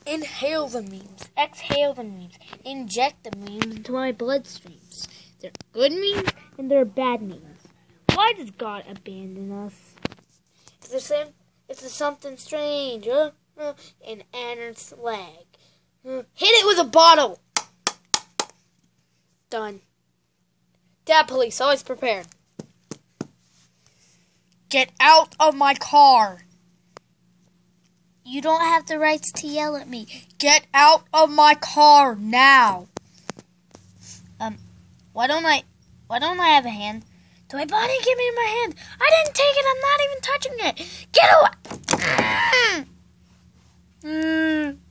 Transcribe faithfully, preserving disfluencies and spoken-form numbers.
Inhale the memes. Exhale the memes. Inject the memes into my bloodstreams. They're good memes and they're bad memes. Why does God abandon us? Is there, some, is there something strange huh? Uh, in Enard's leg? Uh, hit it with a bottle! Done. Dad, police, always prepared. Get out of my car! You don't have the rights to yell at me. Get out of my car now! Um, why don't I, why don't I have a hand? Do my body give me my hand? I didn't take it, I'm not even touching it! Get away! Mm.